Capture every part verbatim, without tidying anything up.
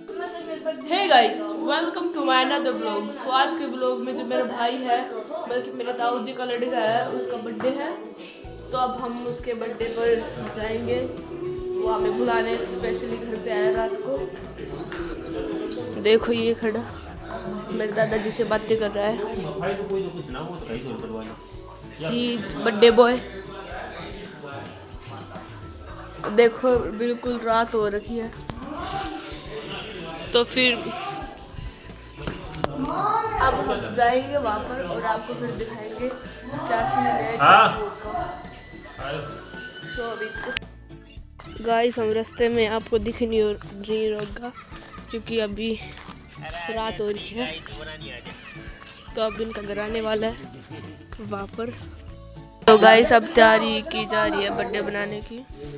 Hey guys, welcome to my another blog. So आज के blog में जो मेरा भाई है, बल्कि मेरे ताऊ जी का लड़का है, उसका बर्थडे है। तो अब हम उसके बर्थडे पर जाएंगे। वो हमें बुलाने स्पेशली घर पे आया रात को। देखो ये खड़ा मेरे दादाजी से बातें कर रहा है। ही बर्थडे बॉय। देखो बिल्कुल रात हो रखी है। तो फिर अब हम जाएंगे वहाँ पर और आपको फिर दिखाएंगे क्या सीन है। तो अभी गाइस हम रास्ते में आपको दिख नहीं नहीं होगा क्योंकि अभी रात हो रही है। तो अब इनका घर आने वाला है वहाँ पर। तो गाइस अब तैयारी की जा रही है बर्थडे बनाने की।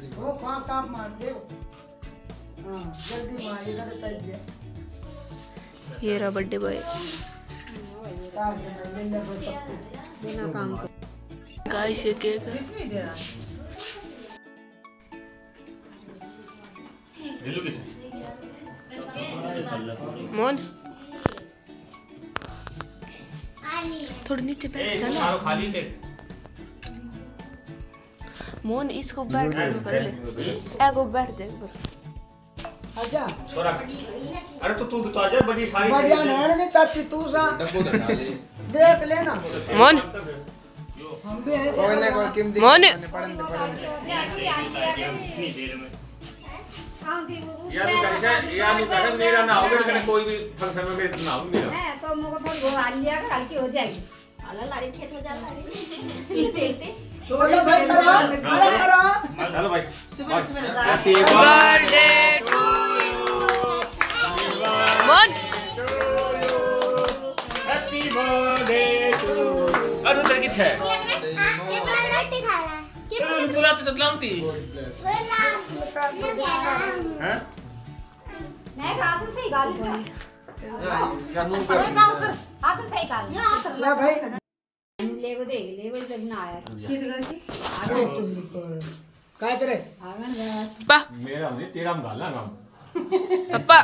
ये रहा बर्थडे बॉय। गाइस ये केक है। मोहन थोड़ी नीचे बैठ जाना। मोहन इसको बैठ कर ले। एगो बैठ दे पर। आजा अरे तो तू भी तो आजा। बड़ी सारी बढ़िया नैन ने चाची तू सा डब्बो डाल ले देख लेना। मोहन हम भी है कोई ना कोई कीमती मोहन पढ़न दे पढ़न दे इतनी देर में। हां दी यार कैसा यार नु कर मेरा ना होगा कने कोई भी फंक्शन में मेरा ना हो मेरा है तो मुझे फोन वो आ लिया कर हल्की हो जाएगी। अल्लाह लारी खेत हो जाता है देखते तो भाई करो करो चलो भाई happy birthday to Mohan happy birthday to. अरे उधर किथे है ये रोटी खा रहा है ये पूरा तो तलामती हैं मैं हाथ से ही गाल क्या मुंह कर हाथ से ही गाल ला भाई लेगो देख लेगो जब ना आया कितना सी आगे तुम काय चले आगन बस पा मेरा नहीं तेरा हम गाला ना पापा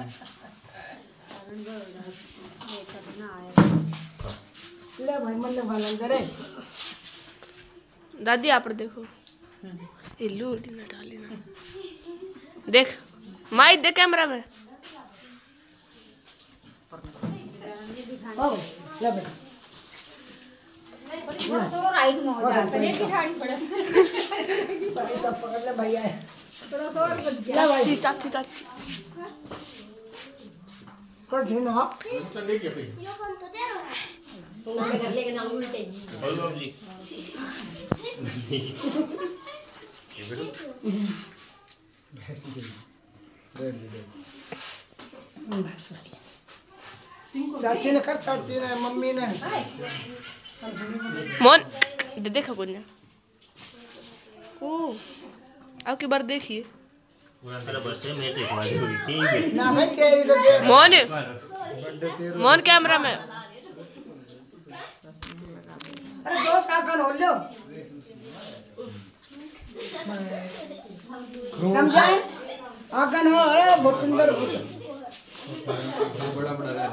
ले भाई मन में गाला करे। दादी आप देखो ये लूटी ना डाली ना देख माई देख कैमरा में। ओ ले भाई सो राइट में हो जाता है की ठाड़ी पड़ा पर सब पकड़ ले भैया थोड़ा सो और बच जा चाची चाची चाची कर दे ना चल ले के भाई यो कौन तो दे रहा है तो घर लेके ना उल्टे बोल बाबूजी ये बेटा चाची ने कर चाची ने मम्मी ने मोहन दे देखा कोन्या ओ आपकी बार देखिए ना भाई तेरी तो देख मोहन मोहन कैमरा में अरे दो सागन हो लो हम जाए आगन हो अरे बहुत सुंदर बड़ा बड़ा रहा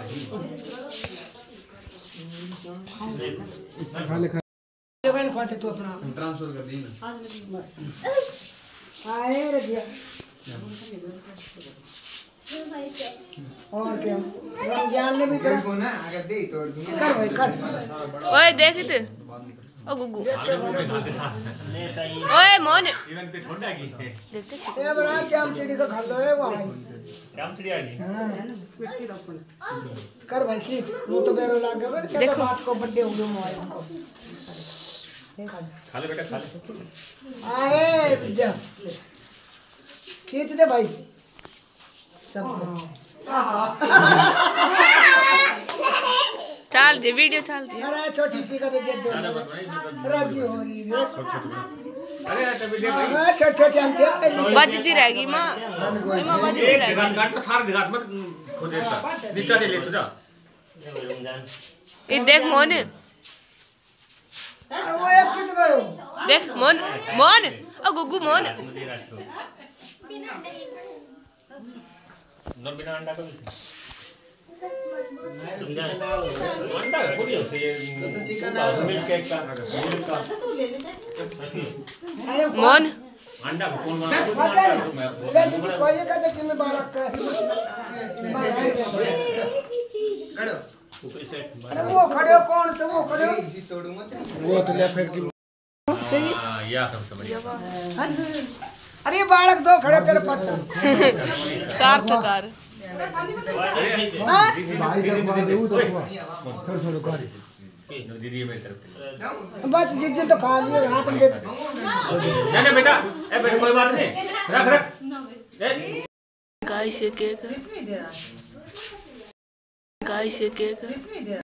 खा ले खा ले खाते तू अपना ट्रांसफर कर दी ना आए रे दिया और क्या रमजान ने भी कर ना अगर दे तोड़ दूंगा कर भाई कर ओए देख इते ओ गुगु ओए मोहन इवन पे छोटा की देखते ए बड़ा चामचिड़ी का खा लो है वो चामचिड़ी आ गई हां मिट्टी रखो कर भाई खींच वो तो बेरो लाग गया देखो बात को बर्थडे हो गया मोबाइल को खा ले बेटा खा ले आए जा खींच दे भाई सब चल दे वीडियो चल रही है। अरे छोटी सी का भी दे दो राजी हो रही है। अरे तो वीडियो भाई छोटी छोटी आंटी बजती रहेगी मां मां बजती रहेगी गाट तो सारे जगह मत खो देता नीचे ले ले तो जा ये देख मोहन वो एक कित गयो देख मोहन मोहन ओ गुगु मोहन नॉन बिना अंडा का अंडा थोड़ी हो से चिकन मिल्क केक का मिल्क का मोन अंडा कौन बना कोई का देख में बालक का करो अरे वो खड़े कौन तो वो खड़े तोड़ू मत वो तो ले फेंक की सही हां या सब समझ अरे बालक दो खड़े तेरे पास सार्थकार भाई जब बात दे तो थोड़ा थोड़ा कर दीदी मेरी तरफ बस जिस दिन तो खा लियो हाथ में दे ना ना बेटा ए बेटा कोई बात नहीं रख रख गाइस ये केक गाइस ये केक